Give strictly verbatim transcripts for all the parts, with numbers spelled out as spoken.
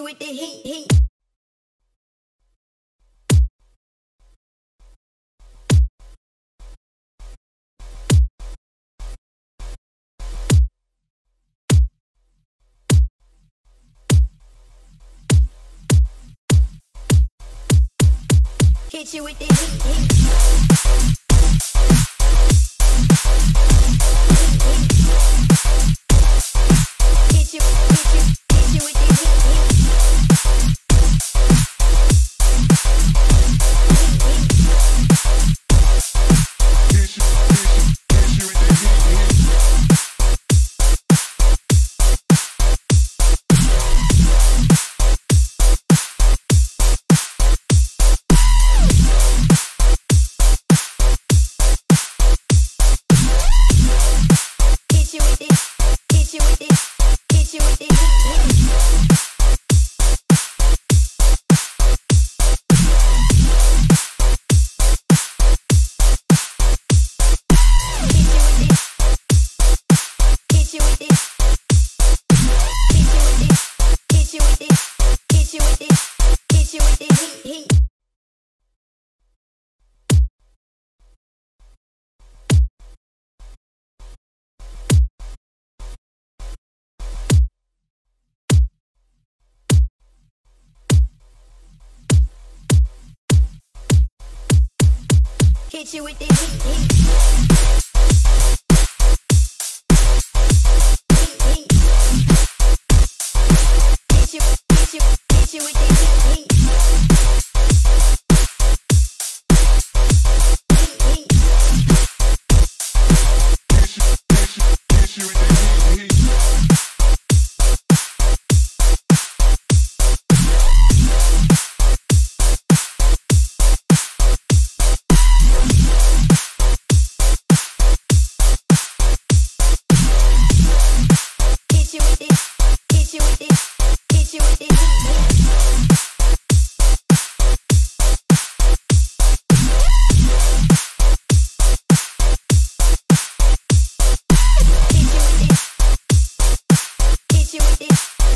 you with the heat, heat. Hit you with the heat, heat. Hit you, hit you, hit you with the heat, heat. Hit you, hit you, hit you with the heat, heat. Hit you with it, hit you with it, hit you with it, hit, hit. Hit you with it, hit you with it, hit you with it, hit you with it, hit you with it, hit, hit. Hit you with the heat, heat. Heat, heat. Hit you, hit you, hit you with the heat, heat. Heat, heat. Hit you, hit you, hit you with the heat, heat. Hit you with it, hit you with it, hit you with it, hit, hit. Hit you with it,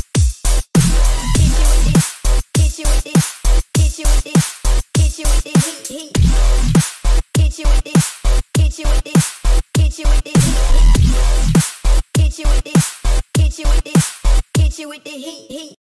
hit you with it, hit you with it, hit you with it, hit you with it, hit you with it, hit you with it, hit you with it, hit, hit. Hit you with it, hit you with it, hit you with the heat, heat.